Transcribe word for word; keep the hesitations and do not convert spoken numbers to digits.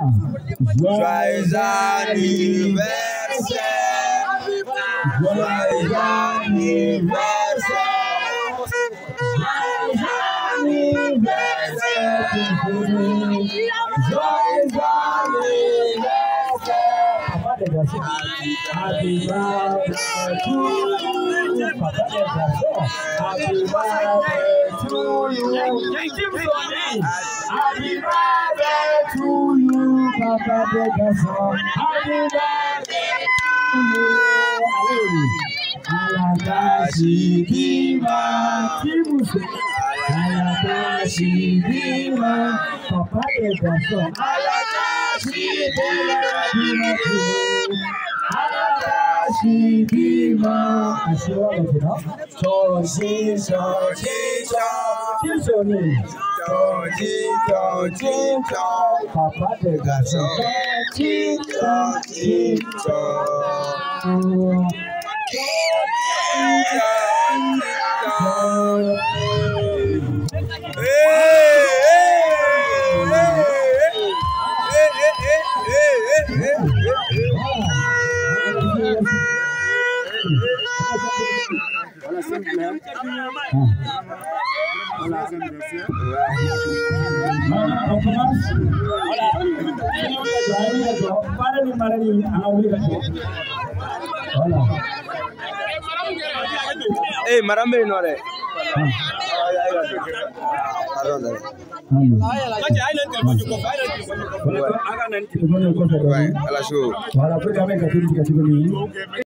Joyeux anniversaire. Joyeux anniversaire. Joyeux anniversaire. Happy birthday to you. Happy birthday to you. Happy birthday to you, Papa Pegasus. Happy birthday to you. Alakashidima, Alakashidima, Papa Pegasus. Alakashidima, Alakashidima. I see what you know. Joji, Joji, Joji, Joji, Joji, Papa Pegasus. Joji, Joji, Joji. Eh, madame Benore. Pardon.